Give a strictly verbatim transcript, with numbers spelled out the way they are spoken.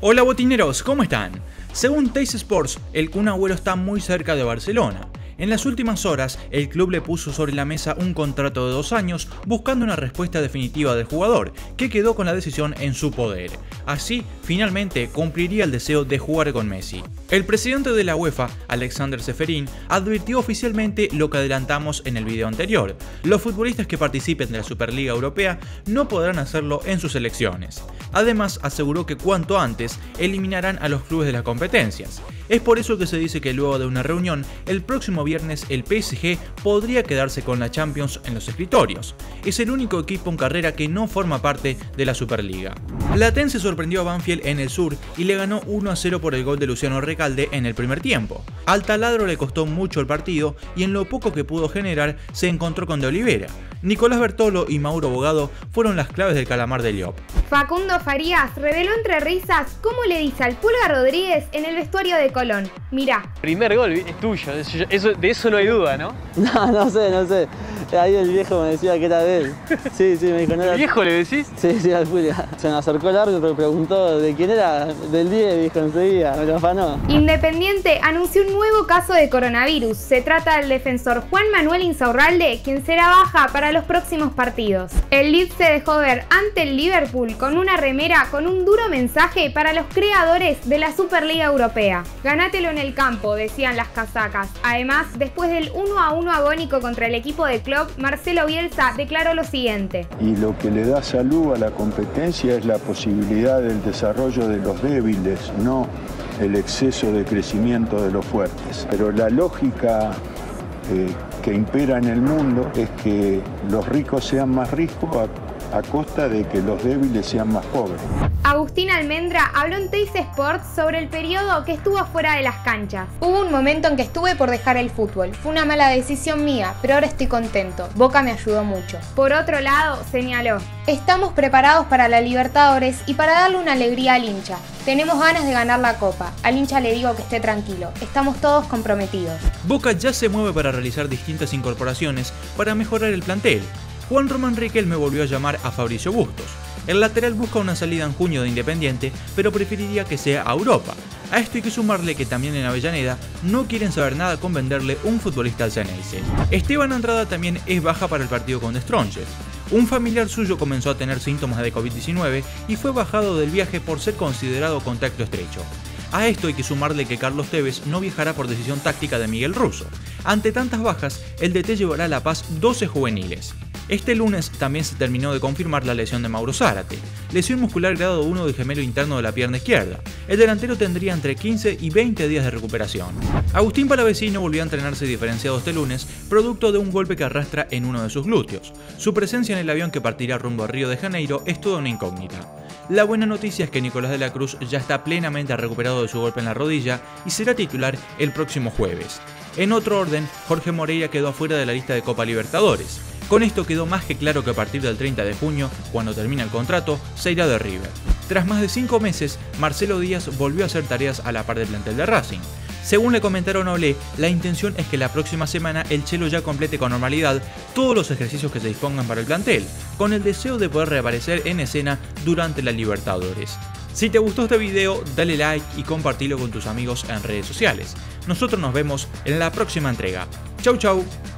Hola botineros, ¿cómo están? Según Teis Sports, el Kun Agüero está muy cerca de Barcelona. En las últimas horas, el club le puso sobre la mesa un contrato de dos años buscando una respuesta definitiva del jugador, que quedó con la decisión en su poder. Así, finalmente cumpliría el deseo de jugar con Messi. El presidente de la UEFA, Alexander Ceferin, advirtió oficialmente lo que adelantamos en el video anterior: los futbolistas que participen de la Superliga Europea no podrán hacerlo en sus selecciones. Además, aseguró que cuanto antes eliminarán a los clubes de las competencias. Es por eso que se dice que luego de una reunión, el próximo viernes el P S G podría quedarse con la Champions en los escritorios. Es el único equipo en carrera que no forma parte de la Superliga. Platense sorprendió a Banfield en el sur y le ganó uno a cero por el gol de Luciano Recalde en el primer tiempo. Al taladro le costó mucho el partido y en lo poco que pudo generar se encontró con De Oliveira. Nicolás Bertolo y Mauro Bogado fueron las claves del calamar de Llop. Facundo Farías reveló entre risas cómo le dice al Pulga Rodríguez en el vestuario de Colón. Mirá. Primer gol es tuyo, eso, de eso no hay duda, ¿no? No, no sé, no sé. Ahí el viejo me decía que era de él. Sí, sí, me dijo, no era... ¿El viejo le decís? Sí, sí, al Pulga. Se me acercó el árbitro y preguntó de quién era, del diez, dijo enseguida, me lo afanó. Independiente anunció un nuevo caso de coronavirus. Se trata del defensor Juan Manuel Insaurralde, quien será baja para los próximos partidos. El Leeds se dejó ver ante el Liverpool con una remera con un duro mensaje para los creadores de la Superliga Europea. Ganátelo en el campo, decían las casacas. Además, después del uno a uno agónico contra el equipo de club, Marcelo Bielsa declaró lo siguiente. Y lo que le da salud a la competencia es la posibilidad del desarrollo de los débiles, no el exceso de crecimiento de los fuertes. Pero la lógica eh, que impera en el mundo es que los ricos sean más ricos a, a costa de que los débiles sean más pobres. Agustín Almendra habló en Teis Sports sobre el periodo que estuvo fuera de las canchas. Hubo un momento en que estuve por dejar el fútbol. Fue una mala decisión mía, pero ahora estoy contento. Boca me ayudó mucho. Por otro lado, señaló: estamos preparados para la Libertadores y para darle una alegría al hincha. Tenemos ganas de ganar la Copa. Al hincha le digo que esté tranquilo. Estamos todos comprometidos. Boca ya se mueve para realizar distintas incorporaciones para mejorar el plantel. Juan Román Riquelme volvió a llamar a Fabricio Bustos. El lateral busca una salida en junio de Independiente, pero preferiría que sea a Europa. A esto hay que sumarle que también en Avellaneda no quieren saber nada con venderle un futbolista al Ceneice. Esteban Andrada también es baja para el partido con The Strongest. Un familiar suyo comenzó a tener síntomas de COVID diecinueve y fue bajado del viaje por ser considerado contacto estrecho. A esto hay que sumarle que Carlos Tevez no viajará por decisión táctica de Miguel Russo. Ante tantas bajas, el D T llevará a La Paz doce juveniles. Este lunes también se terminó de confirmar la lesión de Mauro Zárate, lesión muscular grado uno del gemelo interno de la pierna izquierda. El delantero tendría entre quince y veinte días de recuperación. Agustín Palavecino volvió a entrenarse diferenciado este lunes, producto de un golpe que arrastra en uno de sus glúteos. Su presencia en el avión que partirá rumbo a Río de Janeiro es toda una incógnita. La buena noticia es que Nicolás de la Cruz ya está plenamente recuperado de su golpe en la rodilla y será titular el próximo jueves. En otro orden, Jorge Moreira quedó afuera de la lista de Copa Libertadores. Con esto quedó más que claro que a partir del treinta de junio, cuando termina el contrato, se irá de River. Tras más de cinco meses, Marcelo Díaz volvió a hacer tareas a la par del plantel de Racing. Según le comentaron a Olé, la intención es que la próxima semana el Chelo ya complete con normalidad todos los ejercicios que se dispongan para el plantel, con el deseo de poder reaparecer en escena durante la Libertadores. Si te gustó este video, dale like y compartilo con tus amigos en redes sociales. Nosotros nos vemos en la próxima entrega. Chau chau.